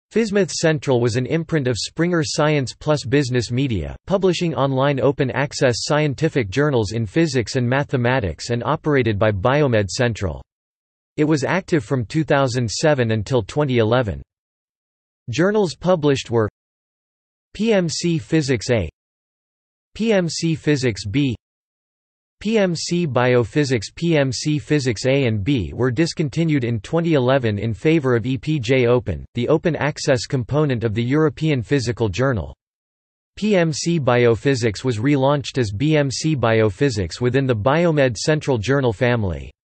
PhysMath Central was an imprint of Springer Science Plus Business Media, publishing online open-access scientific journals in physics and mathematics and operated by PhysMath Central. It was active from 2007 until 2011. Journals published were PMC Physics A, PMC Physics B, PMC Biophysics. PMC Physics A and B were discontinued in 2011 in favor of EPJ Open, the open access component of the European Physical Journal. PMC Biophysics was relaunched as BMC Biophysics within the PhysMath Central journal family.